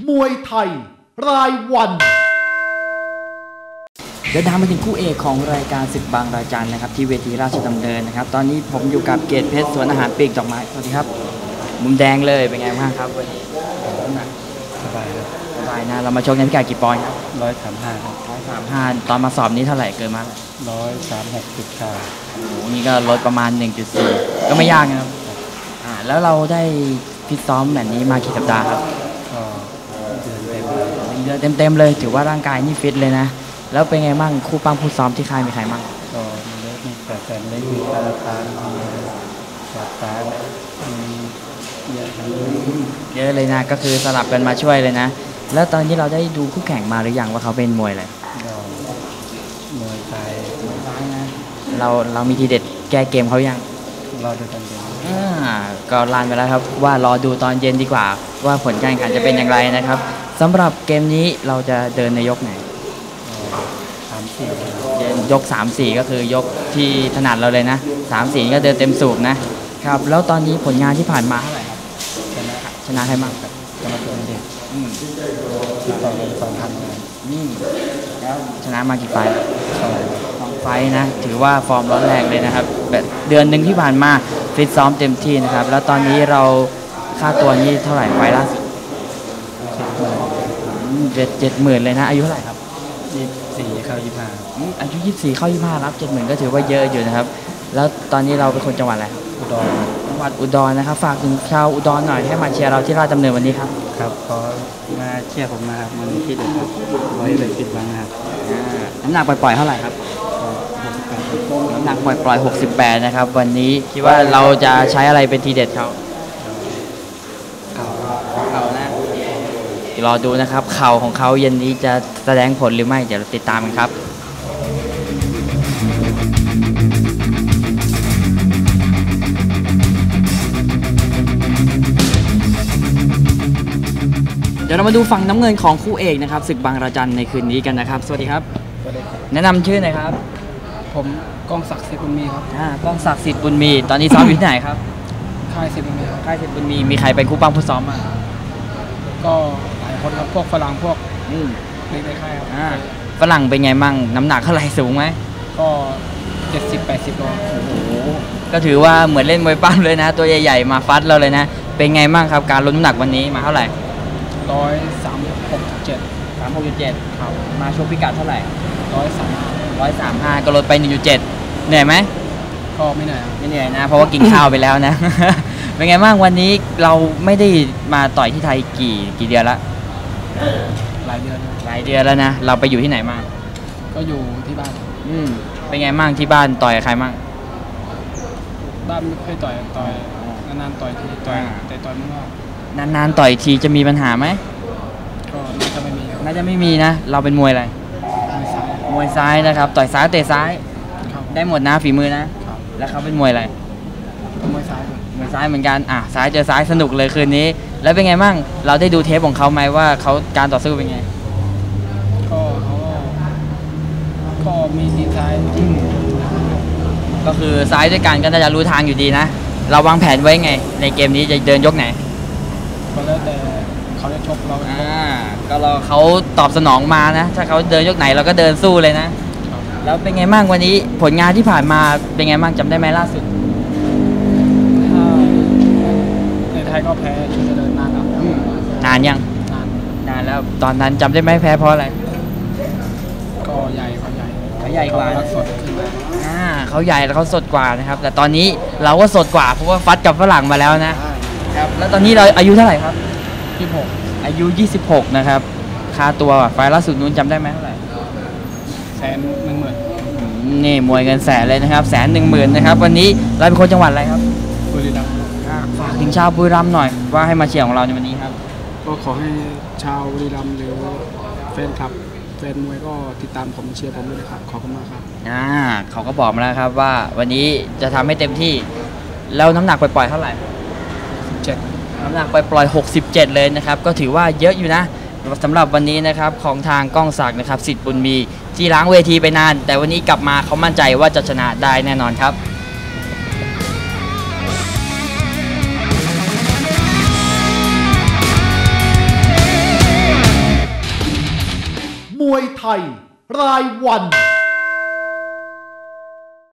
มวยไทยรายวันเดินทางมาถึงคู่เอกของรายการศึกบางราจันนะครับที่เวทีราชดำเนินนะครับตอนนี้ผมอยู่กับเกตเพชรสวนอาหารปีกดอกไม้สวัสดีครับมุมแดงเลยเป็นไงบ้างครับวันนี้สบายครับสบายนะเรามาชกในพิกัดกี่ปอนด์ครับ 135ครับ 135ตอนมาสอบนี้เท่าไหร่เกินมา 136.9 โอ้โหนี่ก็ลดประมาณ 1.4 ก็ไม่ยากนะครับแล้วเราได้ฟิตซ้อมแบบนี้มากี่สัปดาห์ครับเดือนเต็มเลยถือว่าร่างกายนี่ฟิตเลยนะแล้วเป็นไงบ้างคู่ปั้มคู่ซ้อมที่ค่ายมีใครบ้างก็มีเล็กมีแฟนเล็กมีตาลตาลมีหลักตามีเยอะเลยนะก็คือสลับกันมาช่วยเลยนะแล้วตอนนี้เราได้ดูคู่แข่งมาหรือยังว่าเขาเป็นมวยอะไรมวยไทยนะเรามีทีเด็ดแก้เกมเขายังรอดูตอนเย็นก็ลานไปแล้วครับว่ารอดูตอนเย็นดีกว่าว่าผลการแข่งขันจะเป็นอย่างไรนะครับสำหรับเกมนี้เราจะเดินในยกไหน 3-4 ยก 3-4 ก็คือยกที่ถนัดเราเลยนะ 3-4 ก็เดินเต็มสูบนะครับแล้วตอนนี้ผลงานที่ผ่านมาเท่าไหร่ครับชนะใครบ้างครับชนะตัวเด็ก2,000 แล้วชนะมากี่ไฟล์2 ไฟล์นะถือว่าฟอร์มร้อนแรงเลยนะครับแบบเดือนหนึ่งที่ผ่านมาฟิตซ้อมเต็มที่นะครับแล้วตอนนี้เราค่าตัวนี้เท่าไหร่ไฟล์ล่าสุด70,000เลยนะอายุเท่าไหร่ครับ 24เข้า25 อายุ24เข้า25รับ 70,000ก็ถือว่าเยอะอยู่นะครับแล้วตอนนี้เราเป็นคนจังหวัดอะไรอุดรจังหวัดอุดรนะครับฝากถึงชาวอุดรหน่อยให้มาเชียร์เราที่ราชดำเนินวันนี้ครับครับขอมาเชียร์ผมนะครับวันนี้ที่เด็ดครับไว้เลยปิดบังครับน้ำหนักปล่อยๆเท่าไหร่ครับน้ำหนักปล่อยๆ68นะครับวันนี้คิดว่าเราจะใช้อะไรเป็นทีเด็ดเขานะรอดูนะครับเข่าของเขาเย็นนี้จะแสดงผลหรือไม่เดี๋ยวติดตามกันครับเดี๋ยวเรามาดูฝั่งน้ำเงินของคู่เอกนะครับศึกบางระจันในคืนนี้กันนะครับสวัสดีครับแนะนำชื่อหน่อยครับผมก้องศักดิ์สิทธิ์บุญมีครับก้องศักดิ์สิทธิ์บุญมีตอนนี้ซ้อมอยู่ที่ไหนครับค่ายสิทธิ์บุญมีค่ายสิทธิ์บุญมีใครเป็นคู่ปั้มคู่ซ้อมบ้างก็หลายคนครับพวกฝรั่งพวกในค่ายครับฝรั่งเป็นไงมั่งน้ำหนักเท่าไหร่สูงไหมก็70-80 โลก็ถือว่าเหมือนเล่นมวยปั้มเลยนะตัวใหญ่ๆมาฟัดเราเลยนะเป็นไงมั่งครับการลดน้ำหนักวันนี้มาเท่าไหร่ 136.7 ครับมาชกพิกัดเท่าไหร่ 135 ก็ลดไป 1.7 เหนื่อยไหมก็ไม่เหนื่อยนะเพราะว่ากินข้าวไปแล้วนะเป็นไงบ้างวันนี้เราไม่ได้มาต่อยที่ไทยกี่เดือนละหลายเดือนแล้วนะเราไปอยู่ที่ไหนมาก็อยู่ที่บ้านเป็นไงบ้างที่บ้านต่อยกับใครบ้างบ้านไม่เคยต่อยนานๆต่อยทีแต่ต่อยไม่มากนานๆต่อยทีจะมีปัญหาไหมก็น่าจะไม่มีนะเราเป็นมวยอะไรมวยซ้ายนะครับต่อยซ้ายเตะซ้ายได้หมดนะฝีมือนะแล้วเขาเป็นมวยอะไรมวยซ้ายเหมือนกันซ้ายเจอซ้ายสนุกเลยคืนนี้แล้วเป็นไงบ้างเราได้ดูเทปของเขาไหมว่าเขาการต่อสู้เป็นไงก็มีทีซ้ายก็คือซ้ายด้วยกันก็น่าจะรู้ทางอยู่ดีนะเราวางแผนไว้ไงในเกมนี้จะเดินยกไหนก็แล้วแต่เขาจะชกเราก็รอเขาตอบสนองมานะถ้าเขาเดินยกไหนเราก็เดินสู้เลยนะแล้วเป็นไงบ้างวันนี้ผลงานที่ผ่านมาเป็นไงบ้างจำได้ไหมล่าสุดในไทยก็แพ้ชุดเดินนานแล้วนานยังนานแล้วตอนนั้นจำได้ไหมแพ้เพราะอะไรก็ใหญ่กว่าเขาสดเขาใหญ่แล้วเขาสดกว่านะครับแต่ตอนนี้เราก็สดกว่าเพราะว่าฟัดกับฝรั่งมาแล้วนะครับแล้วตอนนี้เราอายุเท่าไหร่ครับ 26 อายุ26นะครับค่าตัวไฟล์ล่าสุดนู้นจำได้ไหมเท่าไหร่ 110,000 นี่มวยเงินแสนเลยนะครับ110,000นะครับวันนี้เราเป็นคนจังหวัดอะไรครับบุรีรัมย์ฝากถึงชาวบุรีรัมย์หน่อยว่าให้มาเชียร์ของเราในวันนี้ครับก็ขอให้ชาวบุรีรัมย์หรือแฟนคลับแฟนมวยก็ติดตามผมเชียร์ผมด้วยนะครับขอบคุณมากครับเขาก็บอกมาแล้วครับว่าวันนี้จะทำให้เต็มที่แล้วน้ำหนักปล่อยๆเท่าไหร่ 17 น้ำหนักปล่อย67เลยนะครับก็ถือว่าเยอะอยู่นะสำหรับวันนี้นะครับของทางก้องศักดิ์นะครับสิทธิ์บุญมีที่ล้างเวทีไปนานแต่วันนี้กลับมาเขามั่นใจว่าจะชนะได้แน่นอนครับมวยไทยรายวัน